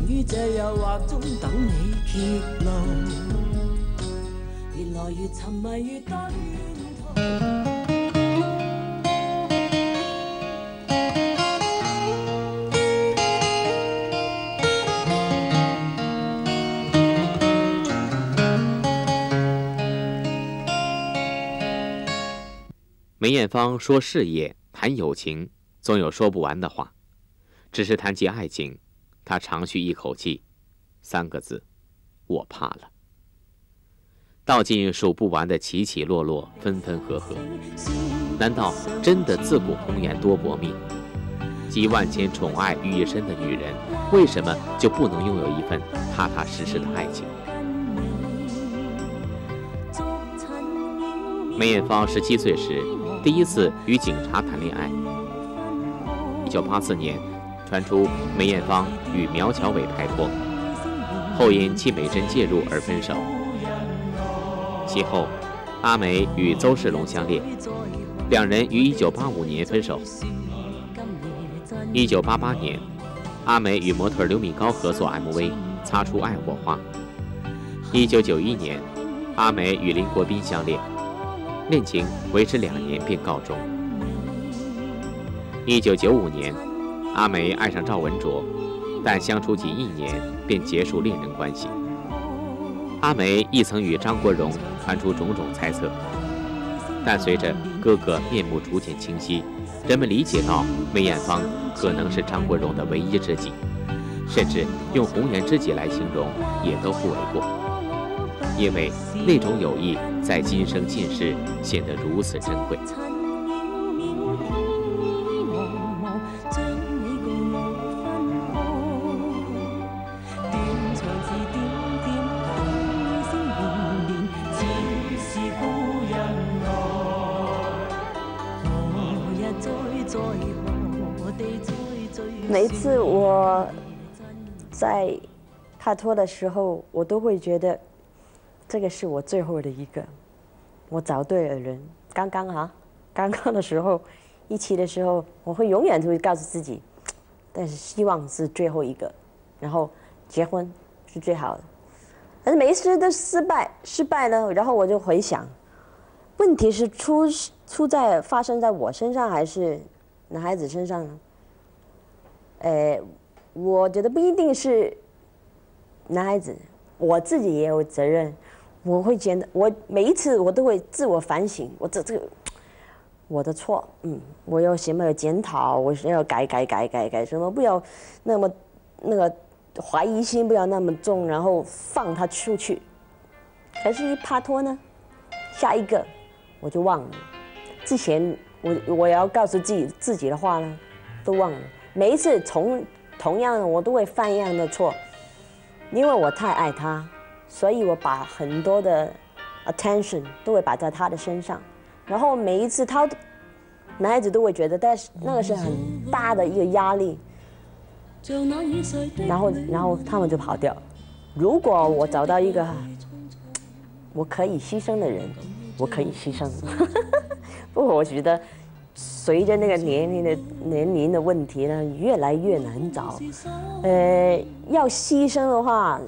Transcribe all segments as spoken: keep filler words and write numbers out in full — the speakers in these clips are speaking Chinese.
於這誘惑中等你揭露，越來越沉迷，越多怨徒。 梅艳芳说事业，谈友情，总有说不完的话。只是谈及爱情，她长吁一口气，三个字：我怕了。道尽数不完的起起落落，分分合合。难道真的自古红颜多薄命？集万千宠爱于一身的女人，为什么就不能拥有一份踏踏实实的爱情？梅艳芳十七岁时，第一次与警察谈恋爱。一九八四年，传出梅艳芳与苗侨伟拍拖，后因戚美珍介入而分手。其后，阿梅与邹世龙相恋，两人于一九八五年分手。一九八八年，阿梅与模特刘敏高合作 M V《擦出爱火花》。一九九一年，阿梅与林国斌相恋。恋情维持两年便告终。一九九五年，阿梅爱上赵文卓，但相处仅一年便结束恋人关系。阿梅亦曾与张国荣传出种种猜测，但随着哥哥面目逐渐清晰，人们理解到梅艳芳可能是张国荣的唯一知己，甚至用红颜知己来形容也都不为过。因为那种友谊在今生今世显得如此珍贵。 每一次我在拍拖的时候，我都会觉得这个是我最后的一个，我找对了人，刚刚哈，刚刚的时候，一起的时候，我会永远都会告诉自己，但是希望是最后一个，然后结婚是最好的。但是每一次都失败，失败了，然后我就回想，问题是出出在发生在我身上还是男孩子身上呢？呃，我觉得不一定是男孩子，我自己也有责任。我会觉得，我每一次我都会自我反省，我这这个我的错，嗯，我要什么要检讨，我要改改改改改什么，不要那么那个怀疑心不要那么重，然后放他出去。可是，一拍拖呢，下一个我就忘了，之前我我要告诉自己自己的话呢，都忘了。每一次同同样的，我都会犯一样的错，因为我太爱他。所以我把很多的 attention 都会摆在他的身上，然后每一次他男孩子都会觉得，但是那个是很大的一个压力，然后然后他们就跑掉。如果我找到一个我可以牺牲的人，我可以牺牲。不过我觉得随着那个年龄的年龄的问题呢，越来越难找。呃，要牺牲的话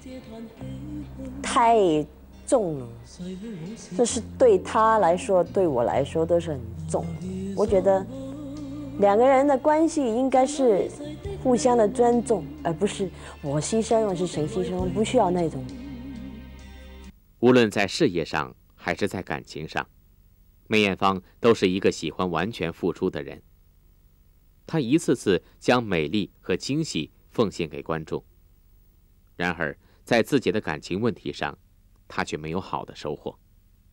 太重了，这是对他来说，对我来说都是很重。我觉得两个人的关系应该是互相的尊重，而不是我牺牲我是谁牺牲，不需要那种。 无论在事业上还是在感情上，梅艳芳都是一个喜欢完全付出的人。她一次次将美丽和惊喜奉献给观众，然而在自己的感情问题上，她却没有好的收获。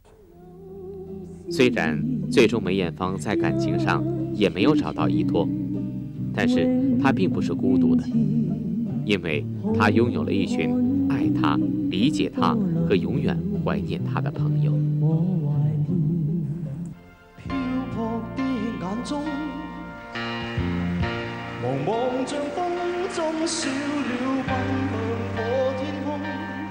虽然最终梅艳芳在感情上也没有找到依托，但是她并不是孤独的，因为她拥有了一群爱她、理解她和永远怀念她的朋友。 漂泊的眼中，茫茫像風中少了奔向破天空，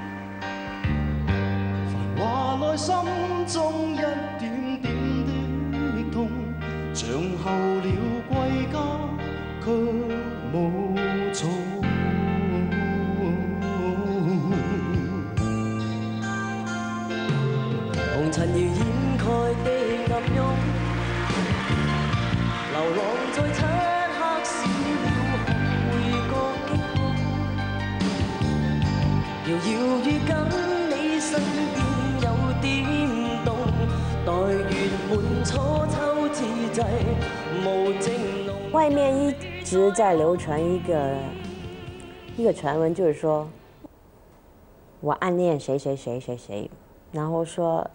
繁華內心中一點點的痛，像候鳥歸家卻無從。 浪在漆黑閃了紅個激光，搖搖欲跟你身邊有點動，待月滿初秋之際，無情濃。 外面一直在流传一个一个传闻，就是说我暗恋谁谁谁谁谁，然后说，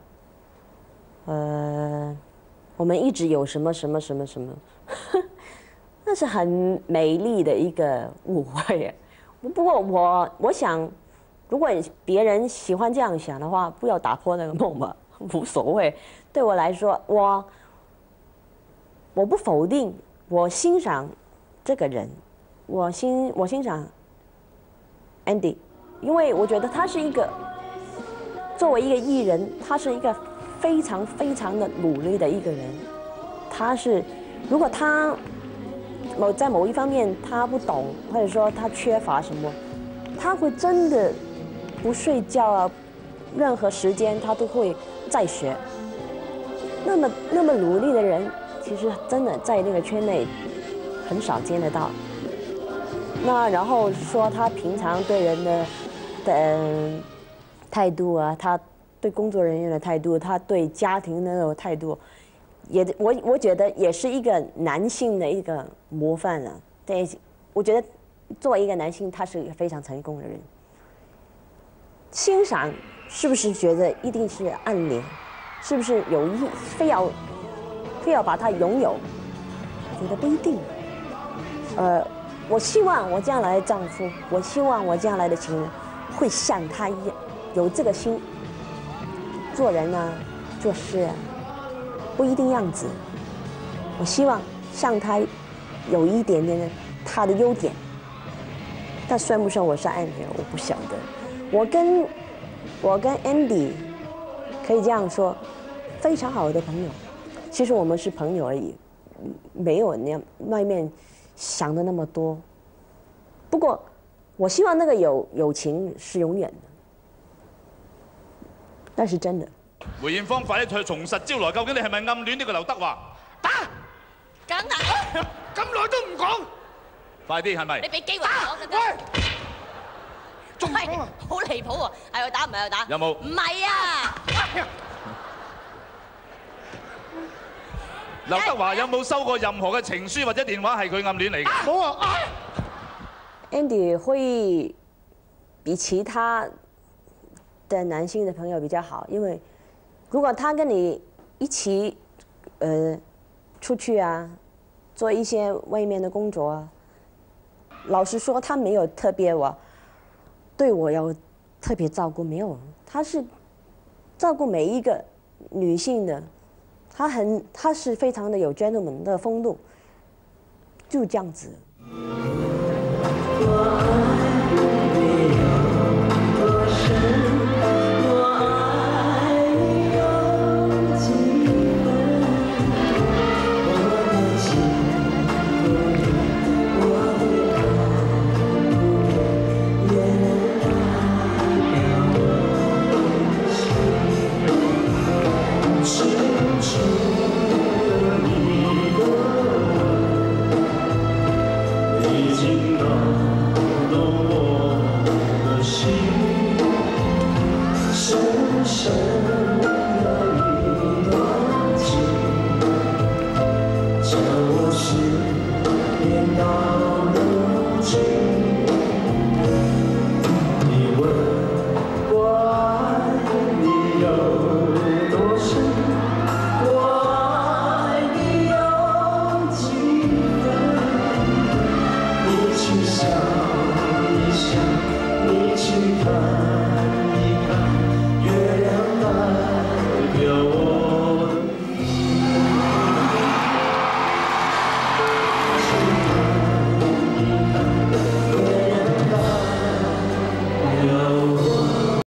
呃，我们一直有什么什么什么什么，那是很美丽的一个误会。不过我我想，如果别人喜欢这样想的话，不要打破那个梦吧，无所谓。对我来说，我我不否定，我欣赏这个人，我欣我欣赏 Andy， 因为我觉得他是一个作为一个艺人，他是一个非常非常的努力的一个人。他是如果他某在某一方面他不懂，或者说他缺乏什么，他会真的不睡觉啊，任何时间他都会在学。那么那么努力的人，其实真的在那个圈内很少见得到。那然后说他平常对人的的、呃、态度啊，他对工作人员的态度，他对家庭的那种态度，也我我觉得也是一个男性的一个模范啊。对，我觉得作为一个男性，他是一个非常成功的人。欣赏是不是觉得一定是暗恋？是不是有意非要非要把它拥有？我觉得不一定。呃，我希望我将来的丈夫，我希望我将来的情人，会像他一样有这个心。做人啊，做事啊，不一定样子。我希望像他有一点点的他的优点，但算不算我是暗恋，我不晓得。我跟我跟 Andy 可以这样说，非常好的朋友。其实我们是朋友而已，没有那样外面想的那么多。不過我希望那個友友情是永遠的，那是真的。 梅艷芳，快啲重實招來，究竟你係咪暗戀呢個劉德華？ 打，梗係， 咁耐都唔講，快啲係咪？ 你俾機會我得唔得？仲講啊！好離譜喎，係佢打唔係佢打？ 有冇？ 唔係啊！ 劉德華有冇收過任何嘅情書或者電話係佢暗戀你嘅？冇啊 ！Andy 會比其他的男性的朋友比較好，因為如果他跟你一起呃出去啊，做一些外面的工作啊，老實說，他沒有特別我對我有特別照顧，沒有，他是照顧每一個女性的。他很，他是非常的有 gentleman 的風度，就這樣子。 深深